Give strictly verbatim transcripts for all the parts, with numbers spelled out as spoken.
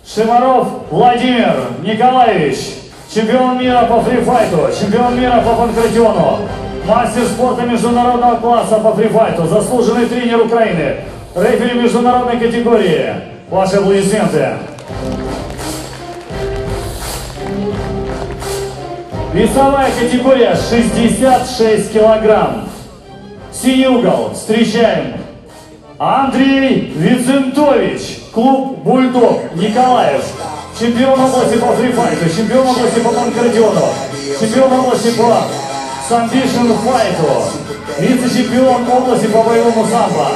Шимаров Владимир Николаевич, чемпион мира по фрифайту, чемпион мира по панкратиону, мастер спорта международного класса по фрифайту, заслуженный тренер Украины, рефери международной категории. Ваши аплодисменты. Весовая категория шестьдесят шесть килограмм. Синий угол. Встречаем Андрей Вицентович, клуб Бульдог, Николаев. Чемпион области по фрифайту, чемпион области по панкратиону, чемпион области по самбишн файту, вице-чемпион области по боевому самбо.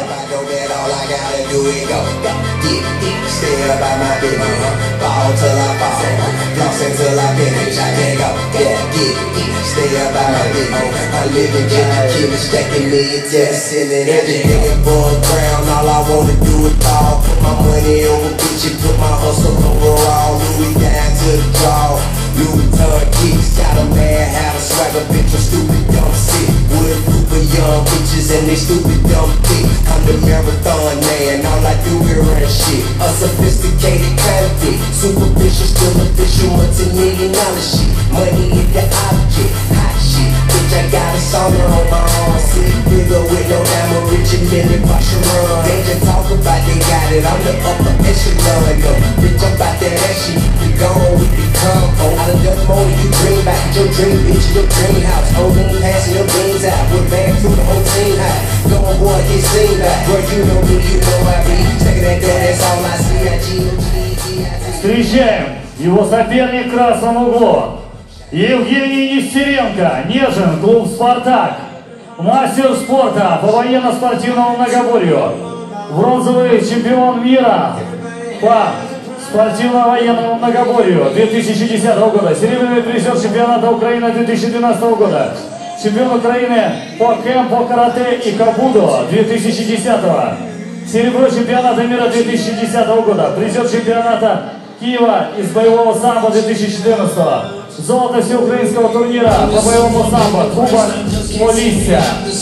Louis Vuitton kicks, got a mad how to swagger, bitch, I'm stupid, dumb sick. With a group of young bitches and they stupid, dumb thick. I'm the marathon man, all I do is run shit. A sophisticated kind of dick, superficial, still official, multi-million dollar shit. Money is the object, hot shit. Bitch, I got a sauna on my arm, sick nigga with no diamond, rich and million run. They just talk about they got it, I'm the upper echelon, yo. Bitch, I'm about that action, you gone with the combo. I done done more than you dream about, your dream bitch, your dream house. Holding, passing your beans out, with bad through the whole team high. Going boy, get seen back, bro, you know me, you know I be. Taking that door, that's all I see, I G, G, G, I G. Встречаем его соперник в красном углу. Евгений Нестеренко, Нежин, клуб «Спартак». Мастер спорта по военно-спортивному многоборью. Бронзовый чемпион мира по спортивно-военному многоборью две тысячи десятого года. Серебряный призер чемпионата Украины две тысячи двенадцатого года. Чемпион Украины по кэмпо, карате и кабудо две тысячи десятого. Серебро чемпионата мира две тысячи десятого года. Призер чемпионата Киева из боевого самбо две тысячи четырнадцатого. Золото всеукраинского турнира по боевому самбо, кубок Полісся.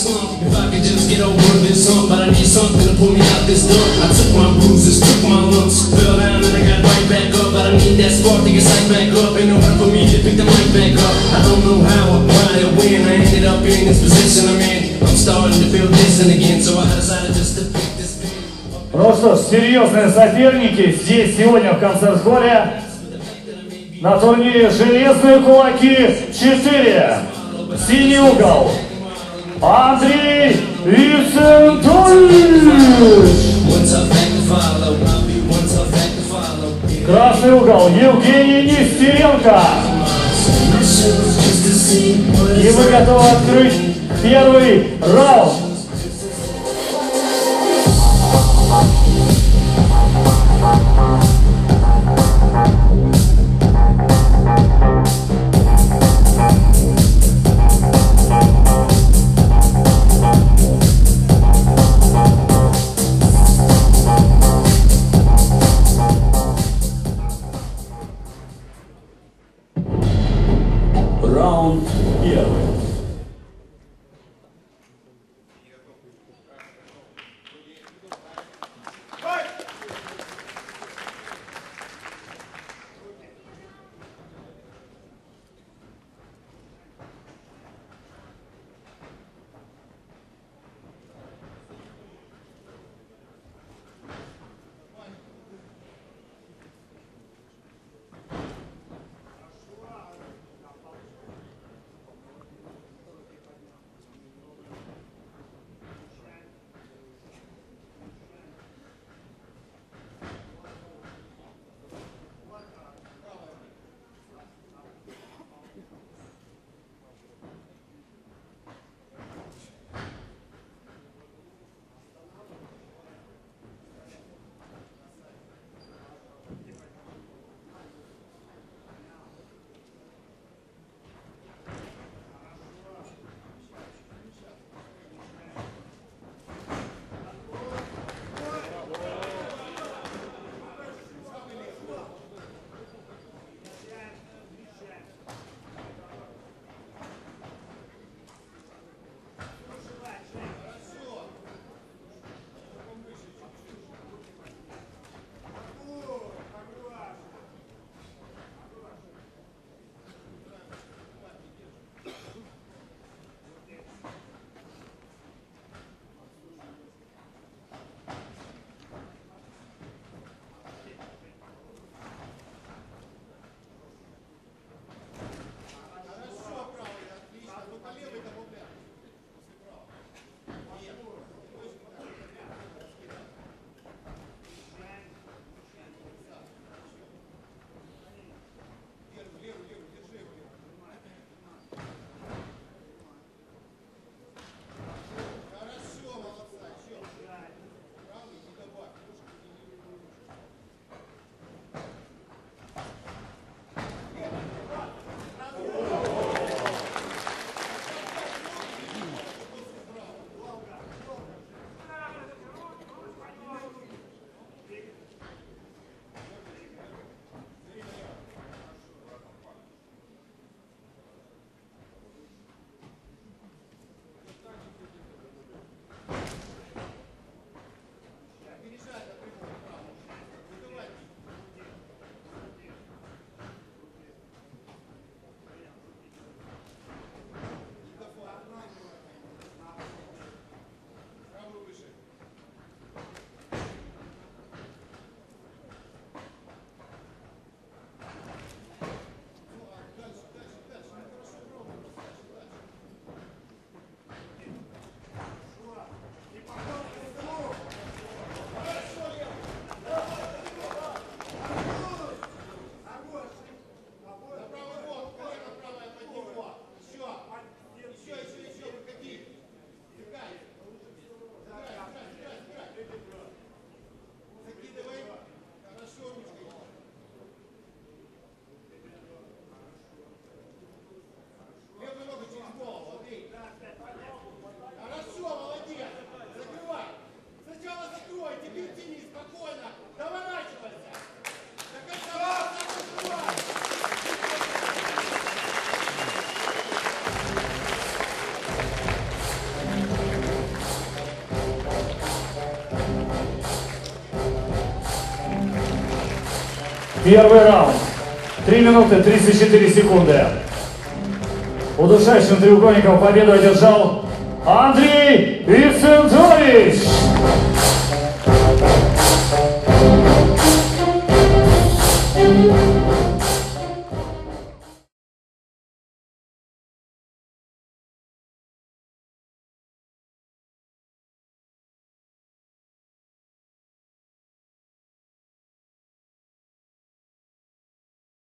Ну что ж, серьезные соперники здесь сегодня в концерт-холле. На турнире «Железные кулаки четыре». Синий угол Андрей Вицентович. Красный угол Евгений Нестеренко. И мы готовы открыть первый раунд. Раунд первый. Первый раунд. три минуты тридцать четыре секунды. Удушающим треугольником победу одержал Андрей Вицентович.